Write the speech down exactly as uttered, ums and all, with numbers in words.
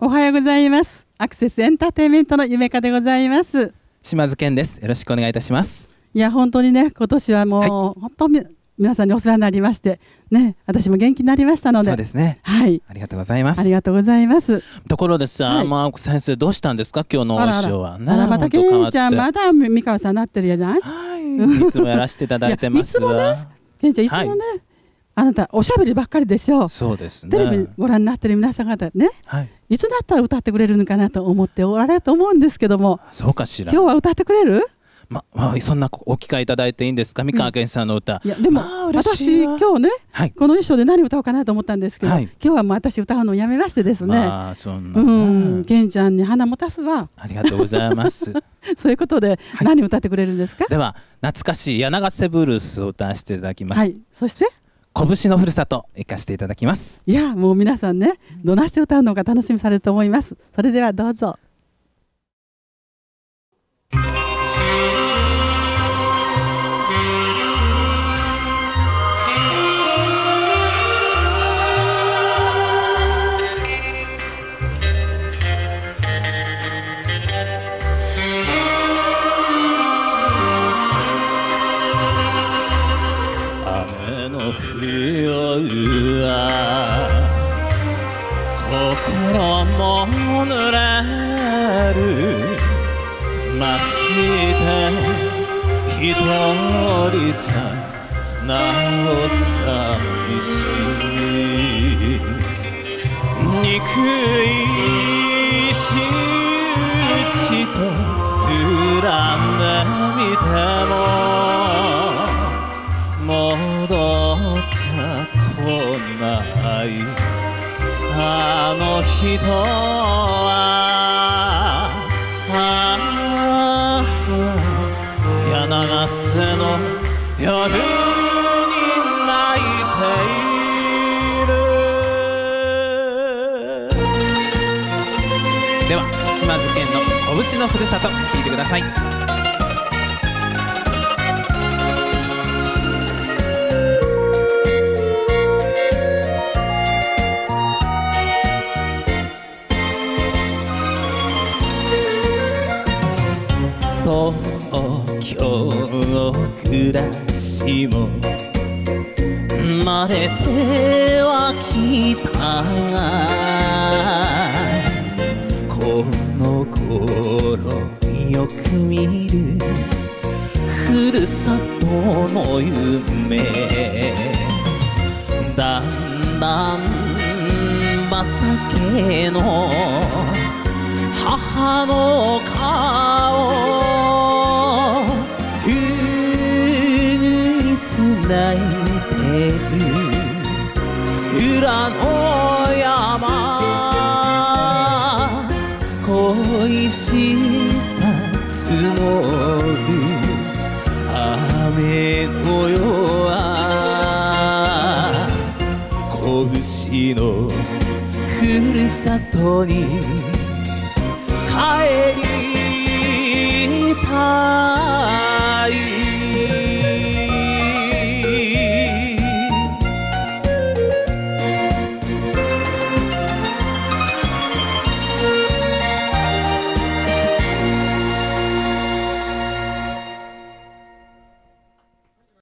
おはようございます。アクセスエンターテインメントのゆめかでございます。 島津健です。よろしくお願いいたします。 いや本当にね、今年はもう、はい、本当に皆さんにお世話になりましてね、私も元気になりましたので。 そうですね。 はい。 ありがとうございます。 ありがとうございます。 ところでさ、はい、まあ先生どうしたんですか今日のお衣装は。 あらあら、またけんちゃんまだ三河さんなってるやじゃん。 はい。いつもやらせていただいてますわ。 いつもね、けんちゃんいつもね。はい、あなたおしゃべりばっかりでしょう。 そうですね。 テレビご覧になってる皆さん方ね、はい、いつだったら歌ってくれるのかなと思っておられると思うんですけども。 そうかしら。 今日は歌ってくれる？ ままあ、そんなお機会いただいていいんですか、三河健さんの歌。 うん、いやでも、まあ、私今日ね、はい、この衣装で何歌おうかなと思ったんですけど、はい、今日はもう私歌うのをやめましてですね。 まあそんな、 うん、健ちゃんに花持たすわ。 ありがとうございます。 そういうことで、はい、何歌ってくれるんですか。 では懐かしい柳ヶ瀬ブルースを歌わせていただきます。 はい、そして拳のふるさと行かせていただきます。 いやもう皆さんね、どなして歌うのか楽しみされると思います。それではどうぞ。 冬は心も濡れるまして一人じゃなお寂しい憎い仕打ちと恨んでみても戻っちゃ来ないあの人はああ柳ヶ瀬の夜に泣いている。では島津健の拳のふるさと聴いてください。東京の暮らしも慣れてはきたがこの頃よく見るふるさとの夢だんだん畑の母の顔うぐいす泣いてる裏の山恋しさ募る雨の夜は拳のふるさとに帰りたい